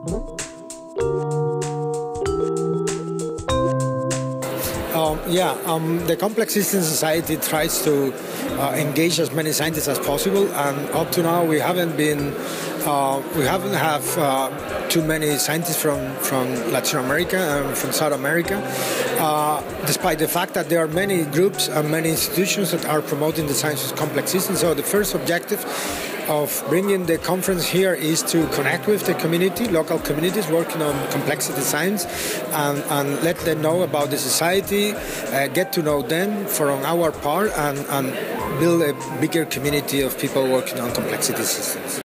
The Complex Systems Society tries to engage as many scientists as possible, and up to now we haven't have too many scientists from Latin America and from South America, despite the fact that there are many groups and many institutions that are promoting the science of complex systems. So the first objective of bringing the conference here is to connect with the community, local communities working on complexity science, and let them know about the society, get to know them from our part, and build a bigger community of people working on complexity systems.